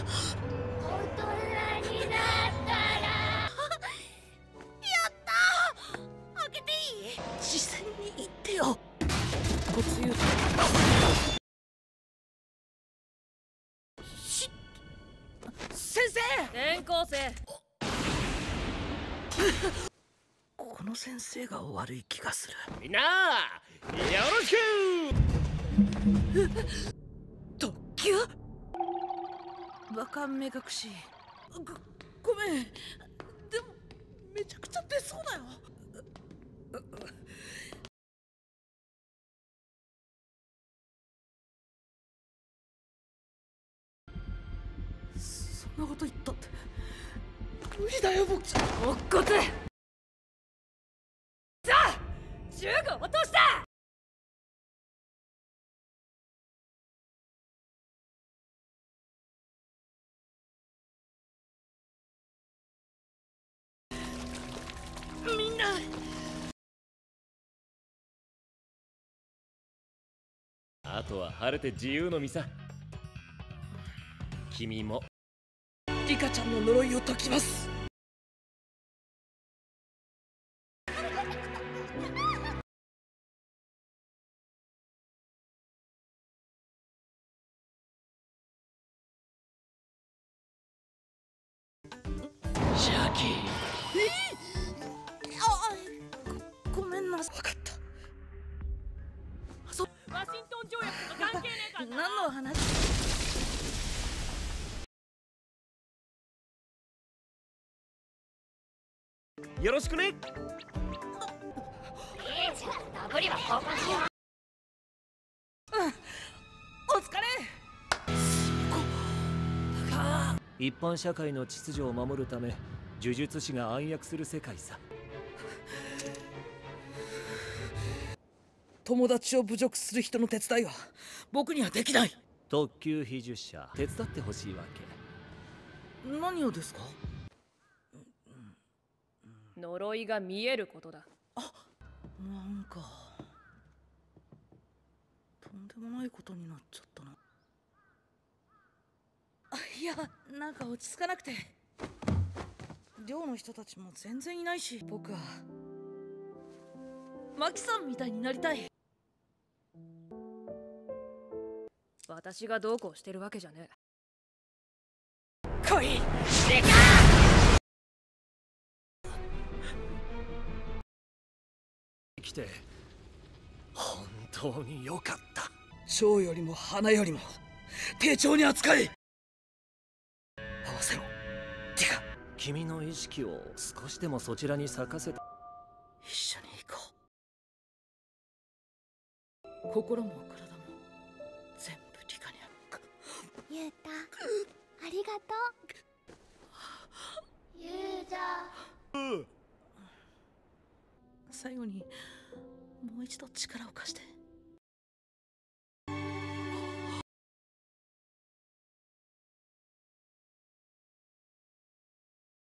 人になったらやったー。開けていい？ 視線に行ってよ。ごつゆ先生。 転校生。 この先生が悪い気がする。 みんなよろしく。 特急？バカ目隠し。ごめん。でもめちゃくちゃ出そうだよ。そんなこと言ったって無理だよ僕じゃ。 おっこつ。さあ銃具落とした。 みんなあとは晴れて自由の身さ。君もリカちゃんの呪いを解きます。 シャキ。 ごめんなさい。分かった。 ワシントン条約と関係ねえからな。 何の話？ よろしくね。 いいじゃん、ダブリは交換しよう。 お疲れ。 一般社会の秩序を守るため呪術師が暗躍する世界さ。 友達を侮辱する人の手伝いは僕にはできない。 特級秘術者手伝ってほしいわけ。 何をですか？ 呪いが見えることだ。 なんかとんでもないことになっちゃったな。いや、なんか落ち着かなくて。寮の人たちも全然いないし、僕はマキさんみたいになりたい。 私がどうこうしてるわけじゃねえ。 来い。 でか来て本当によかった。 蝶よりも花よりも丁重に扱え。合わせろティカ。 君の意識を少しでもそちらに咲かせた。 一緒に行こう。心も体も全部リカにある。 ゆうた、ありがとう。ゆうちゃん。 最後にもう一度力を貸して。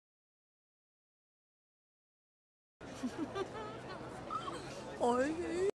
おいしい。